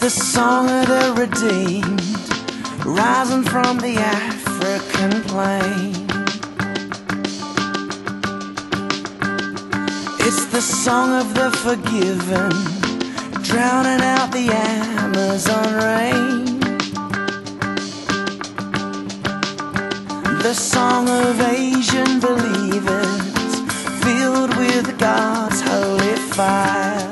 the song of the redeemed, rising from the African plain. It's the song of the forgiven, drowning out the Amazon rain. The song of Asian believers, filled with God's holy fire.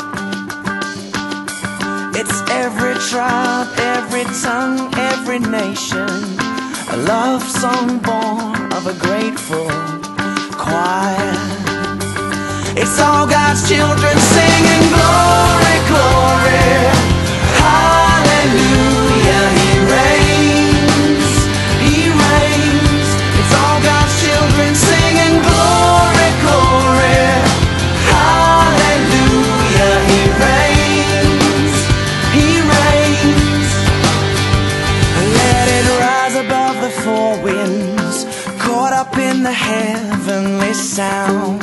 It's every tribe, every tongue, every nation, a love song born of a grateful choir. It's all God's children singing glory, glory, hallelujah, He reigns, He reigns. It's all God's children singing glory, glory, hallelujah, He reigns, He reigns. Let it rise above the four winds, caught up in the heavenly sound.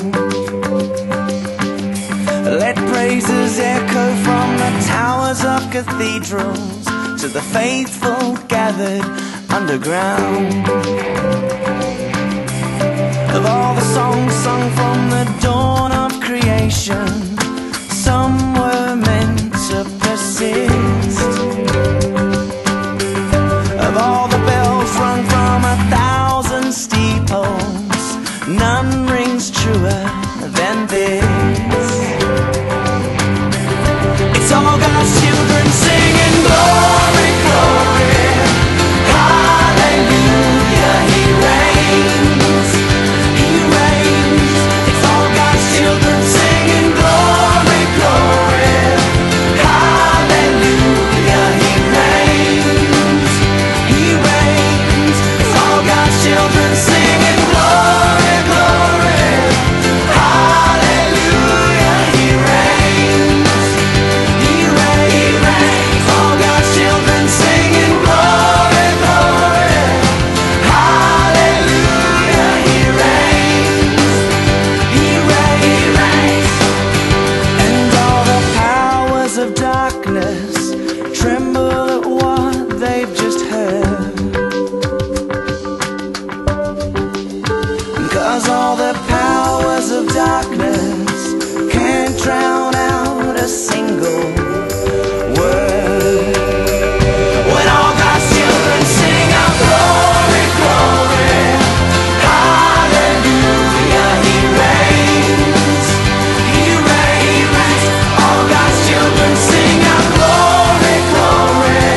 Let praises echo from the towers of cathedrals to the faithful gathered underground. Of all the songs sung from the dawn of creation, some were meant to persist. Of all the bells rung from 1,000 steeples, none rings truer than this. It's all God's children singing glory, glory, hallelujah, He reigns, He reigns. It's all God's children singing glory, glory, hallelujah, He reigns, He reigns. It's all God's children singing glory, glory, hallelujah, He reigns. Of darkness tremble at what they've just heard, 'cause all the powers of darkness can't drown out a single word. When all God's children sing out glory, glory, hallelujah, He reigns, He reigns. All God's children sing out glory, glory,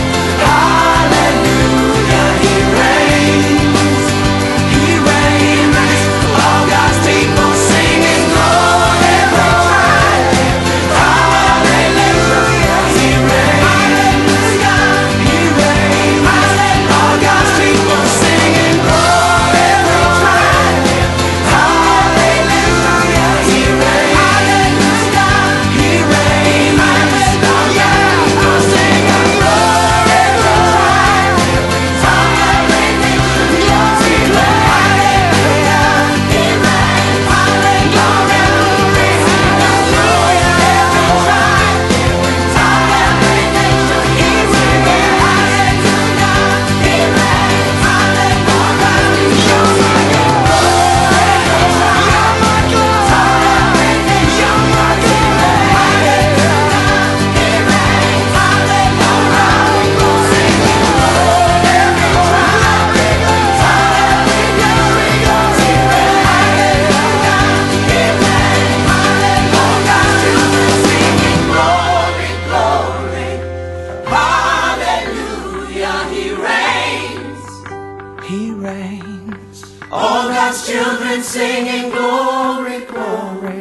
hallelujah, He reigns, He reigns. All God's people singing glory, glory, hallelujah, He reigns, He reigns. All God's people singing glory, glory, hallelujah, He reigns, He reigns. Oh yeah, I'll sing a glory, glory, hallelujah, He reigns, He reigns, He reigns. All God's children singing glory, glory,